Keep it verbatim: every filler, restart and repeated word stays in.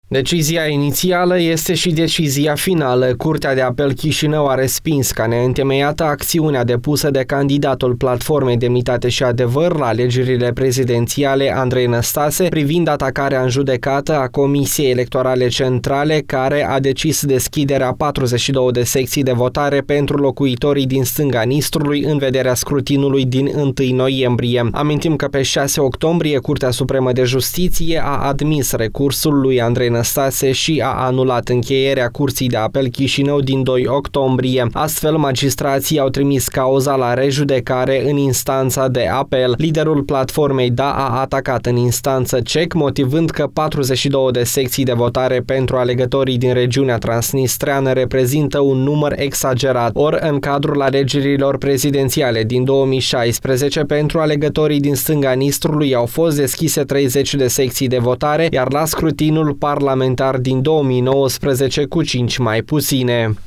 Decizia inițială este și decizia finală. Curtea de apel Chișinău a respins ca neîntemeiată acțiunea depusă de candidatul Platformei Demnitate și Adevăr la alegerile prezidențiale Andrei Năstase privind atacarea în judecată a Comisiei Electorale Centrale, care a decis deschiderea patruzeci și două de secții de votare pentru locuitorii din stânga Nistrului în vederea scrutinului din întâi noiembrie. Amintim că pe șase octombrie Curtea Supremă de Justiție a admis recursul lui Andrei Năstase și a anulat încheierea Curții de Apel Chișinău din doi octombrie. Astfel, magistrații au trimis cauza la rejudecare în instanța de apel. Liderul platformei D A a atacat în instanță C E C, motivând că patruzeci și două de secții de votare pentru alegătorii din regiunea transnistreană reprezintă un număr exagerat. Or, în cadrul alegerilor prezidențiale din două mii șaisprezece, pentru alegătorii din stânga Nistrului au fost deschise treizeci de secții de votare, iar la scrutinul parlamentar din două mii nouăsprezece cu cinci mai puține.